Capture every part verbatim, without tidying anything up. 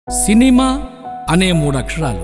Cinema అనే మూడు అక్షరాలు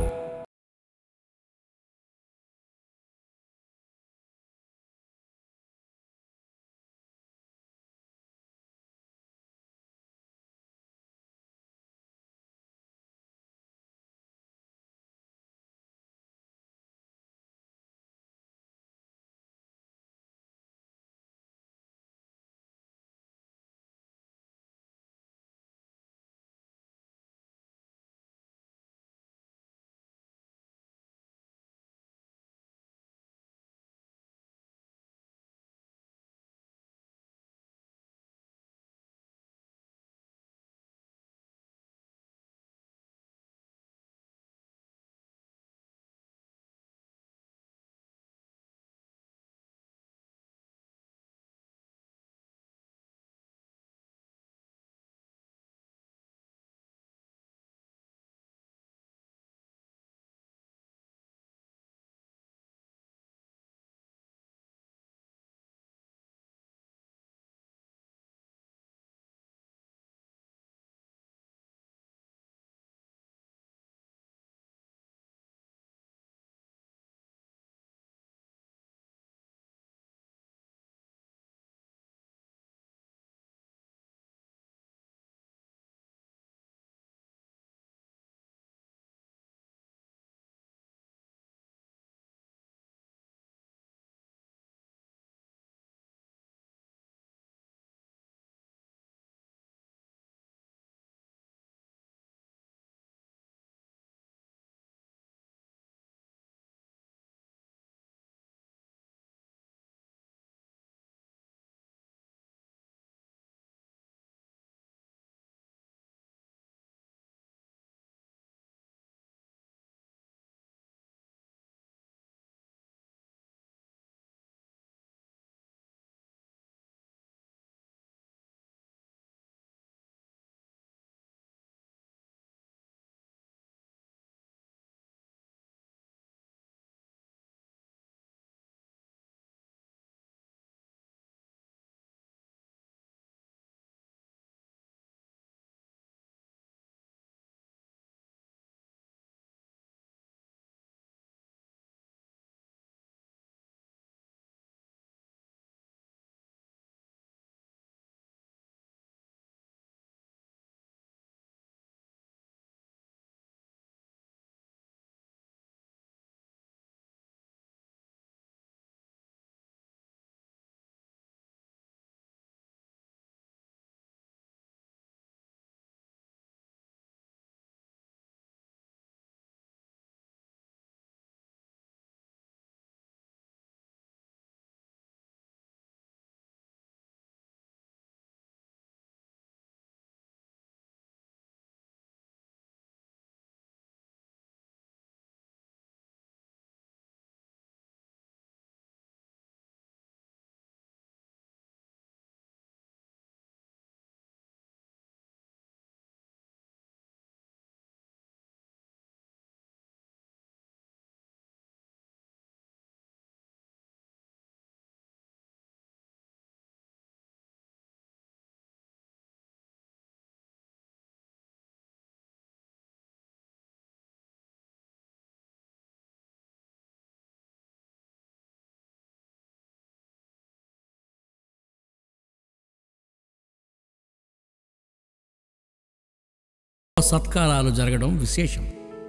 సత్కారాలు జరగడం విశేషం.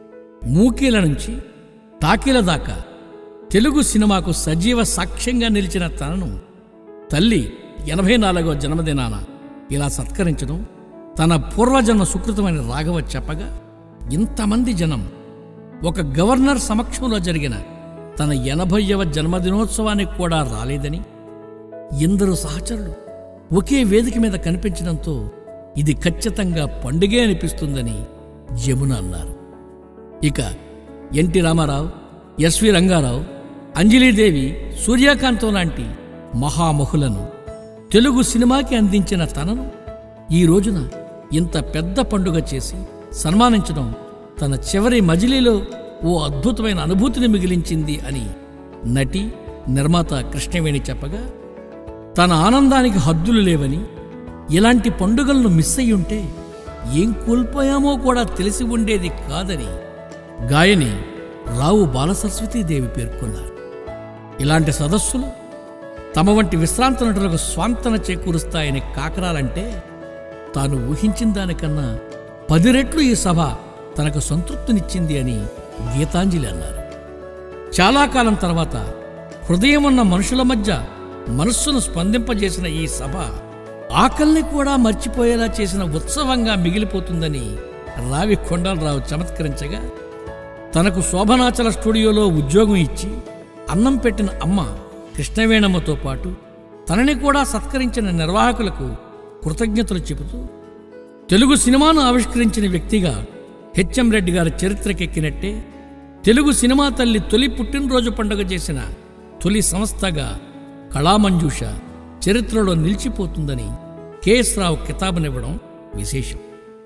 మూకీల నుంచి టాకీల దాకా తెలుగు సినిమాకు సజీవ సాక్ష్యంగా నిలిచిన తనను తల్లి ఎనభై నాలుగవ జన్మదినాన ఇలా సత్కరించడం తన పూర్వజన్మ సుకృతమైన రాఘవ చెప్పగా ఇంతమంది జనం ఒక గవర్నర్ సమక్షంలో జరిగిన తన ఎనభైవ జన్మదినోత్సవానికి కూడా రాలేదని, ఎందరో సహచరులు ఒకే వేదిక మీద కనిపించడంతో ఇది ఖచ్చితంగా పండుగే అనిపిస్తుందని జమున అన్నారు. ఇక ఎన్టీ రామారావు, ఎస్వి రంగారావు, అంజలీదేవి, సూర్యకాంతం లాంటి మహామహులను తెలుగు సినిమాకి అందించిన తనను ఈ రోజున ఇంత పెద్ద పండుగ చేసి సన్మానించడం తన చివరి మజిలీలో ఓ అద్భుతమైన అనుభూతిని మిగిలించింది అని నటి నిర్మాత కృష్ణవేణి చెప్పగా, తన ఆనందానికి హద్దులు లేవని, ఇలాంటి పండుగలను మిస్ అయ్యుంటే ఏం కోల్పోయామో కూడా తెలిసి ఉండేది కాదని గాయని రావు బాలసరస్వతీదేవి పేర్కొన్నారు. ఇలాంటి సదస్సులు తమ వంటి విశ్రాంత నటులకు స్వాంతన చేకూరుస్తాయని కాకరాలంటే తాను ఊహించిన దానికన్నా పది రెట్లు ఈ సభ తనకు సంతృప్తినిచ్చింది అని గీతాంజలి అన్నారు. చాలా కాలం తర్వాత హృదయం ఉన్న మనుషుల మధ్య మనస్సును స్పందింపజేసిన ఈ సభ ఆకల్ని కూడా మర్చిపోయేలా చేసిన ఉత్సవంగా మిగిలిపోతుందని రావి కొండలరావు చమత్కరించగా, తనకు శోభనాచల స్టూడియోలో ఉద్యోగం ఇచ్చి అన్నం పెట్టిన అమ్మ కృష్ణవేణమ్మతో పాటు తనని కూడా సత్కరించిన నిర్వాహకులకు కృతజ్ఞతలు చెబుతూ, తెలుగు సినిమాను ఆవిష్కరించిన వ్యక్తిగా హెచ్ఎం రెడ్డి గారి చరిత్రకెక్కినట్టే తెలుగు సినిమా తల్లి తొలి పుట్టినరోజు పండుగ చేసిన తొలి సంస్థగా కళామంజూష చరిత్రలో నిలిచిపోతుందని కెఎస్ రావు కితాబునివ్వడం విశేషం.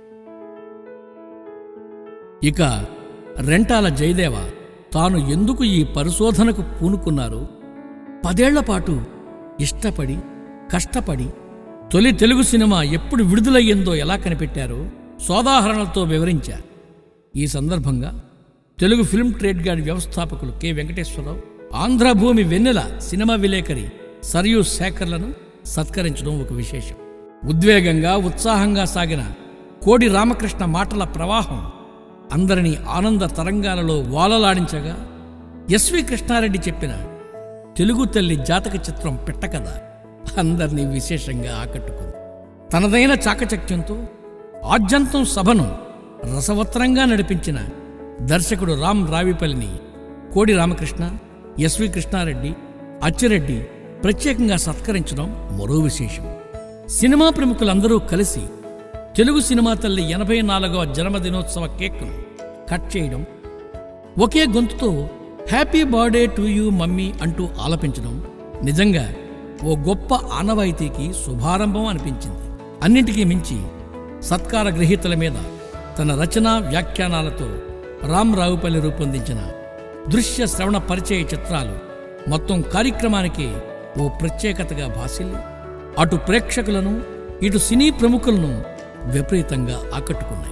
ఇక రెంటాల జయదేవ తాను ఎందుకు ఈ పరిశోధనకు పూనుకున్నారు, పదేళ్ల పాటు ఇష్టపడి కష్టపడి తొలి తెలుగు సినిమా ఎప్పుడు విడుదలయ్యిందో ఎలా కనిపెట్టారో సోదాహరణలతో వివరించారు. ఈ సందర్భంగా తెలుగు ఫిల్మ్ ట్రేడ్ గార్డ్ వ్యవస్థాపకులు కె వెంకటేశ్వరరావు, ఆంధ్రభూమి వెన్నెల సినిమా విలేకరి సరియు శేఖర్లను సత్కరించడం ఒక విశేషం. ఉద్వేగంగా ఉత్సాహంగా సాగిన కోడి రామకృష్ణ మాటల ప్రవాహం అందరినీ ఆనంద తరంగాలలో వాలలాడించగా, ఎస్వి కృష్ణారెడ్డి చెప్పిన తెలుగు తల్లి జాతక చిత్రం పెట్టకథ అందరినీ విశేషంగా ఆకట్టుకుంది. తనదైన చాకచక్యంతో ఆద్యంతం సభను రసవత్రంగా నడిపించిన దర్శకుడు రామ్ రావిపల్లిని కోడి రామకృష్ణ, ఎస్వి కృష్ణారెడ్డి, అచ్చిరెడ్డి ప్రత్యేకంగా సత్కరించడం మరో విశేషం. సినిమా ప్రముఖులందరూ కలిసి తెలుగు సినిమా తల్లి ఎనభై నాలుగవ జన్మదినోత్సవ కేక్ను కట్ చేయడం, ఒకే గొంతుతో happy birthday to you mummy అంటూ ఆలపించడం నిజంగా ఓ గొప్ప ఆనవాయితీకి శుభారంభం అనిపించింది. అన్నింటికీ మించి సత్కార గ్రహీతల మీద తన రచనా వ్యాఖ్యానాలతో రామ్ రావుపల్లి రూపొందించిన దృశ్య శ్రవణ పరిచయ చిత్రాలు మొత్తం కార్యక్రమానికి ఓ ప్రత్యేకతగా భాసిల్లి అటు ప్రేక్షకులను ఇటు సినీ ప్రముఖులను విపరీతంగా ఆకట్టుకున్నాయి.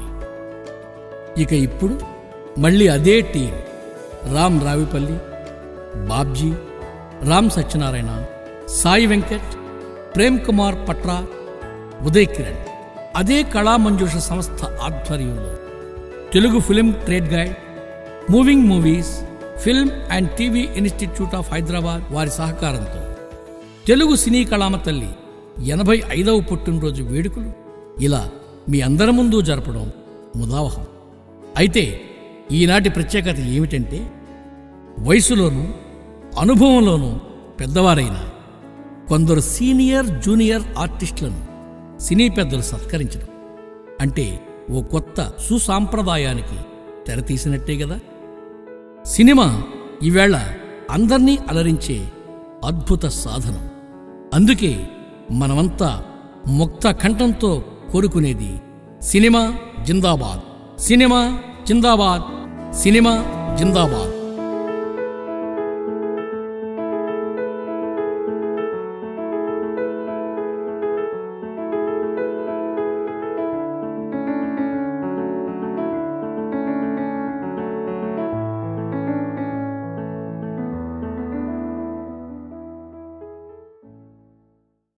ఇక ఇప్పుడు మళ్ళీ అదే టీం రామ్ రావిపల్లి, బాబ్జీ, రామ్ సత్యనారాయణ, సాయి వెంకట్, ప్రేమ్ కుమార్ పట్రా, ఉదయ్ కిరణ్ అదే కళామంజూష సంస్థ ఆధ్వర్యంలో Telugu film trade guide, moving movies, film and TV institute of Hyderabad వారి సహకారంతో తెలుగు సినీ కళామ తల్లి ఎనభై ఐదవ పుట్టినరోజు వేడుకలు ఇలా మీ అందరి ముందు జరపడం ముదావహం. అయితే ఈనాటి ప్రత్యేకత ఏమిటంటే, వయసులోనూ అనుభవంలోనూ పెద్దవారైన కొందరు సీనియర్ జూనియర్ ఆర్టిస్టులను సినీ పెద్దలు సత్కరించడం అంటే ఓ కొత్త సుసాంప్రదాయానికి తెరతీసినట్టే కదా. సినిమా ఈవేళ అందర్నీ అలరించే అద్భుత సాధనం. అందుకే మనమంతా ముక్త కంఠంతో కోరుకునేది సినిమా జిందాబాద్, సినిమా జిందాబాద్, సినిమా జిందాబాద్.